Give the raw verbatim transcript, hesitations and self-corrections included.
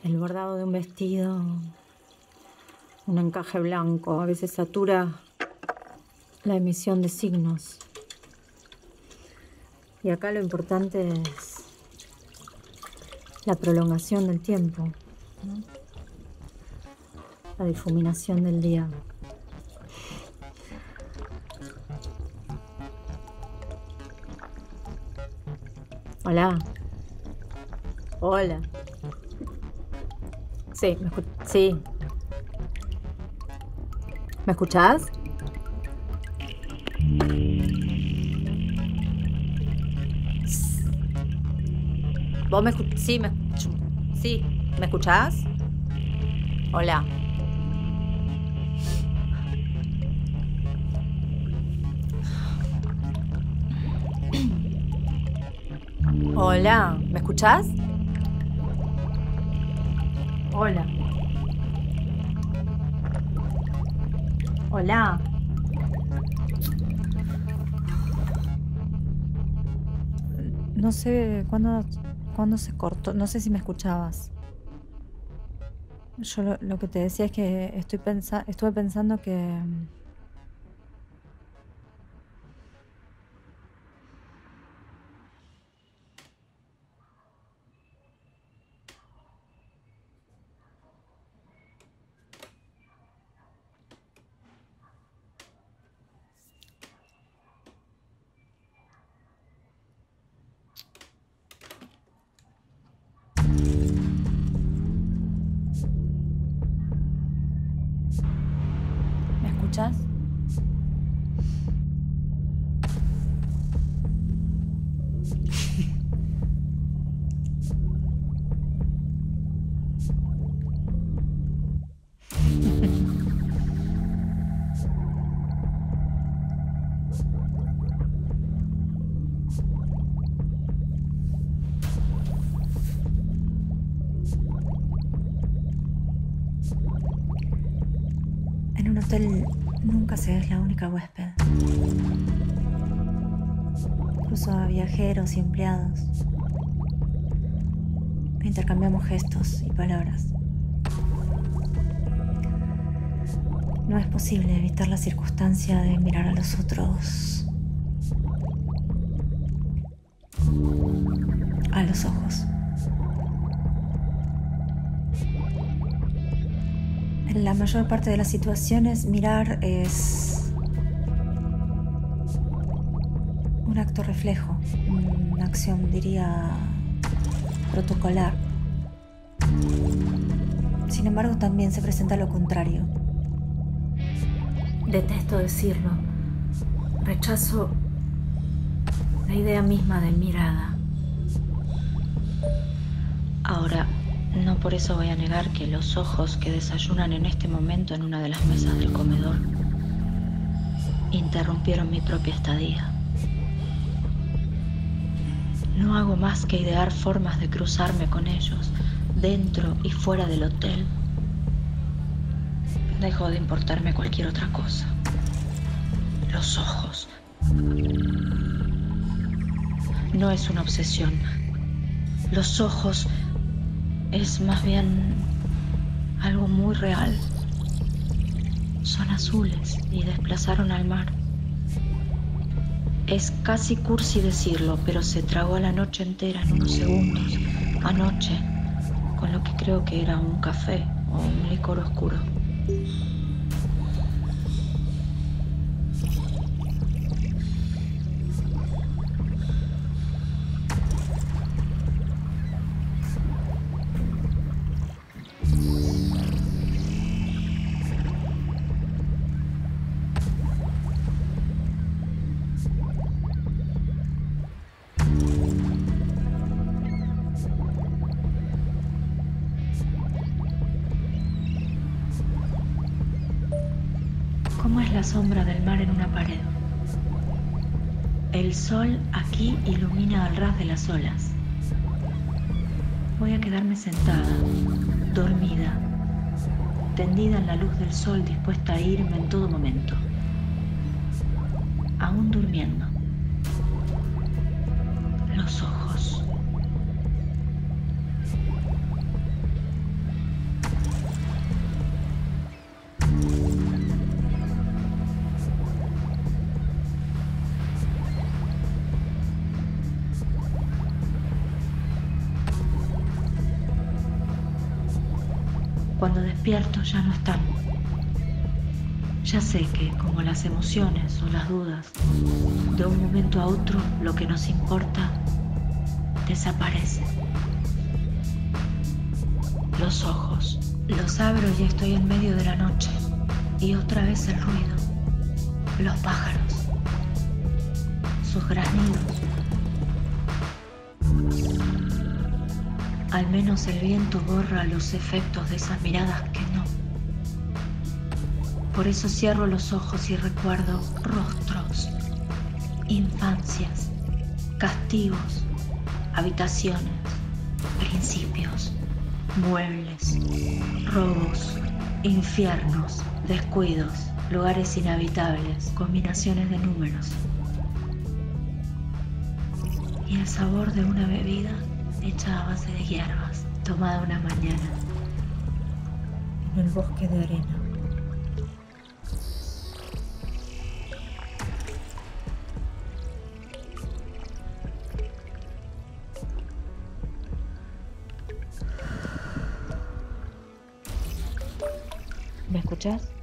El bordado de un vestido, un encaje blanco, a veces satura la emisión de signos. Y acá lo importante es la prolongación del tiempo, ¿no? La difuminación del día. Hola. Hola. Sí, me escu- sí. ¿Me escuchás? ¿Vos me escuchás? Sí, me escucho. Sí, ¿me escuchás? Hola. Hola, ¿me escuchás? Hola. Hola. No sé cuándo, cuándo se cortó, no sé si me escuchabas. Yo lo, lo que te decía es que estoy pensa, estuve pensando que mm, ¿me escuchás? En un hotel nunca se es la única huésped. Incluso a viajeros y empleados. Intercambiamos gestos y palabras. No es posible evitar la circunstancia de mirar a los otros a los ojos. En la mayor parte de las situaciones, mirar es un acto reflejo, una acción, diría, protocolar. Sin embargo, también se presenta lo contrario. Detesto decirlo. Rechazo la idea misma de mirada. Ahora, no por eso voy a negar que los ojos que desayunan en este momento en una de las mesas del comedor interrumpieron mi propia estadía. No hago más que idear formas de cruzarme con ellos, dentro y fuera del hotel. Dejó de importarme cualquier otra cosa. Los ojos. No es una obsesión. Los ojos es más bien algo muy real. Son azules y desplazaron al mar. Es casi cursi decirlo, pero se tragó a la noche entera en unos segundos. Anoche, con lo que creo que era un café o un licor oscuro. ¿Cómo es la sombra del mar en una pared? El sol aquí ilumina al ras de las olas. Voy a quedarme sentada, dormida, tendida en la luz del sol, dispuesta a irme en todo momento. Aún durmiendo. Los ojos. Cuando despierto ya no están. Ya sé que, como las emociones o las dudas, de un momento a otro lo que nos importa desaparece. Los ojos. Los abro y estoy en medio de la noche. Y otra vez el ruido. Los pájaros. Sus graznidos. Al menos el viento borra los efectos de esas miradas que no. Por eso cierro los ojos y recuerdo rostros, infancias, castigos, habitaciones, principios, muebles, robos, infiernos, descuidos, lugares inhabitables, combinaciones de números. Y el sabor de una bebida hecha a base de hierbas, tomada una mañana en el bosque de arena. ¿Me escuchás?